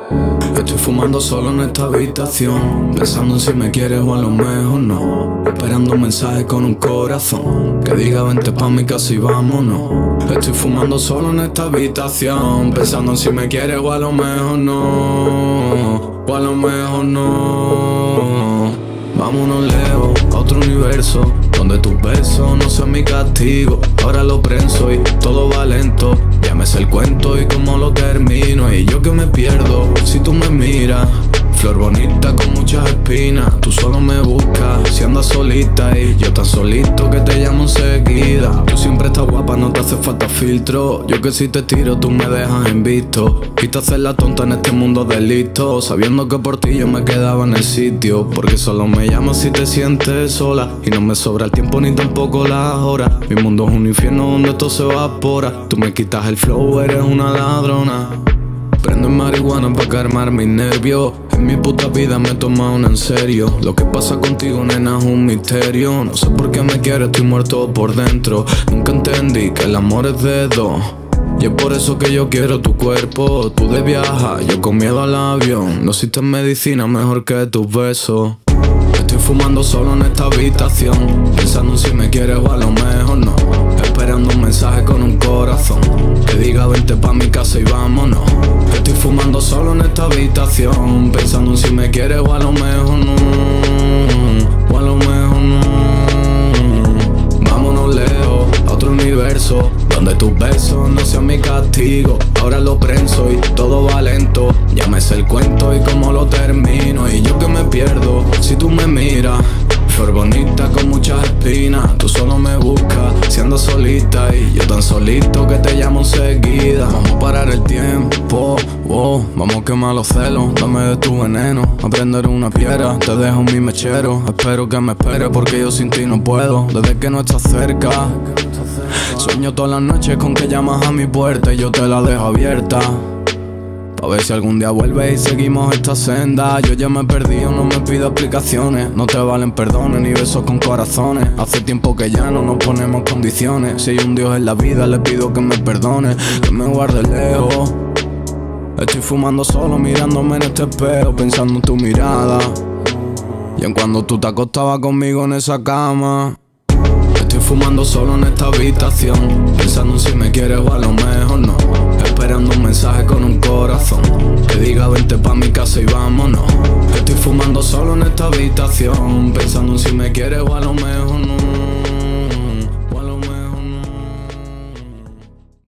Estoy fumando solo en esta habitación, pensando en si me quieres o a lo mejor no. Esperando un mensaje con un corazón que diga vente pa' mi casa y vámonos. Estoy fumando solo en esta habitación, pensando en si me quieres o a lo mejor no. O a lo mejor no. Vámonos lejos, a otro universo, donde tus besos no son mi castigo. Ahora lo prenso y todo va lento. Ya me sé el cuento y cómo lo termino. Y yo que me pierdo si tú me miras. Flor bonita con muchas espinas. Tú solo me buscas si andas solita y yo tan solito que te llamo enseguida. Tú siempre estás guapa, no te hace falta filtro. Yo que si te tiro tú me dejas en visto. Quita hacer la tonta en este mundo de listos, sabiendo que por ti yo me quedaba en el sitio. Porque solo me llamas si te sientes sola y no me sobra el tiempo ni tampoco las horas. Mi mundo es un infierno donde todo se evapora. Tú me quitas el flow, eres una ladrona. Prendo marihuana pa' calmar mis nervios. En mi puta vida me he tomado una en serio. Lo que pasa contigo, nena, es un misterio. No sé por qué me quieres, estoy muerto por dentro. Nunca entendí que el amor es de dos. Y es por eso que yo quiero tu cuerpo. Tú de viajar, yo con miedo al avión. No existe medicina mejor que tus besos. Estoy fumando solo en esta habitación, pensando en si me quieres o a lo mejor no. Esperando un mensaje con un corazón que diga vente pa' mi casa y vámonos. Estoy fumando solo en esta habitación, pensando en si me quieres o a lo mejor no. O a lo mejor no. Vámonos lejos, a otro universo, donde tus besos no sean mi castigo. Ahora lo prenso y todo va lento. Ya me sé el cuento y cómo lo termino. Y yo que me pierdo si tú me miras. Flor bonita con muchas espinas. Tú solo me buscas si andas solita y yo tan solito que te llamo enseguida. Vamos a parar el tiempo, oh, vamos a quemar los celos. Dame de tu veneno, a prender una piedra. Te dejo mi mechero, espero que me esperes porque yo sin ti no puedo. Desde que no estás cerca sueño todas las noches con que llamas a mi puerta y yo te la dejo abierta. A ver si algún día vuelves y seguimos esta senda. Yo ya me he perdido, no me pido explicaciones. No te valen perdones ni besos con corazones. Hace tiempo que ya no nos ponemos condiciones. Si hay un Dios en la vida le pido que me perdone, que me guarde lejos. Estoy fumando solo mirándome en este espejo, pensando en tu mirada y en cuando tú te acostabas conmigo en esa cama. Estoy fumando solo en esta habitación, pensando en si me quieres o a lo mejor no. Esperando un mensaje con un corazón que diga vente pa' mi casa y vámonos. Estoy fumando solo en esta habitación, pensando en si me quieres o a lo mejor no.